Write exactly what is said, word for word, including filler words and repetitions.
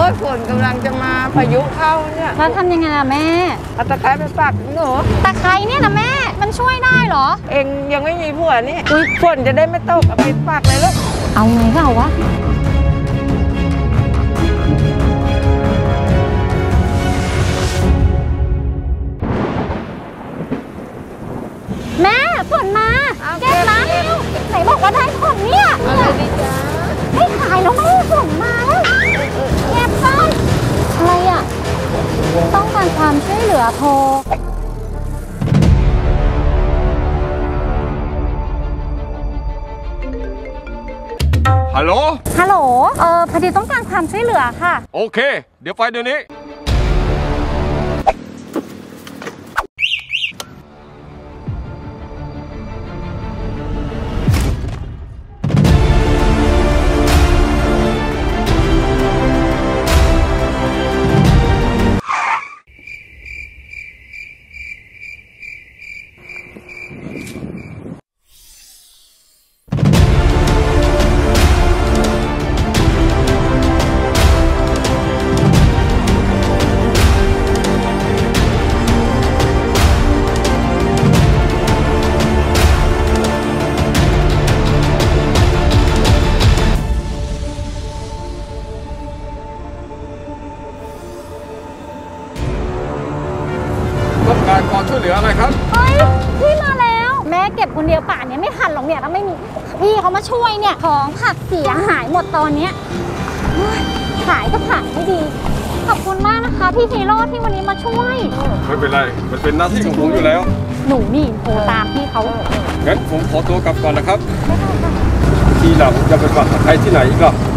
ยฝนกำลังจะมาพายุเข้าเนี่ยแล้วทำยังไงล่ะแม่เอาตะไคร้ไปปักหนูตะไคร้เนี่ยนะแม่มันช่วยได้เหรอเองยังไม่มีผัวนี่ฝนจะได้ไม่ตกเอาไปปักเลยลูกเอาไงก็เอาวะแม่ฝนมาเก็บมาเร็วไหนบอกว่าได้ฝนเนี่ยอะไรดีจ้าให้ขายแล้วแม่ฝนมาแล้วเก็บไปอะไรอ่ะต้องการความช่วยเหลือโทรฮัลโหลฮัลโหลเออพอดีต้องการความช่วยเหลือค่ะโอเคเดี๋ยวไปเดี๋ยวนี้ต้องการความช่วยเหลืออะไรครับเฮ้ยพี่มาแล้วแม่เก็บคนเดียวป่านนี้ไม่ทันหรอกเนี่ยถ้าไม่มีพี่เขามาช่วยเนี่ยของผักเสียหายหมดตอนเนี้ยขายก็ขายไม่ดีขอบคุณมากนะคะพี่ฮีโร่ที่วันนี้มาช่วยไม่เป็นไรมันเป็นหน้าที่ของผมอยู่แล้วหนูนี่โทรตามพี่เขางั้นผมขอตัวกลับก่อนนะครับทีหลังจะไปฝากใครที่ไหนอีกล่ะ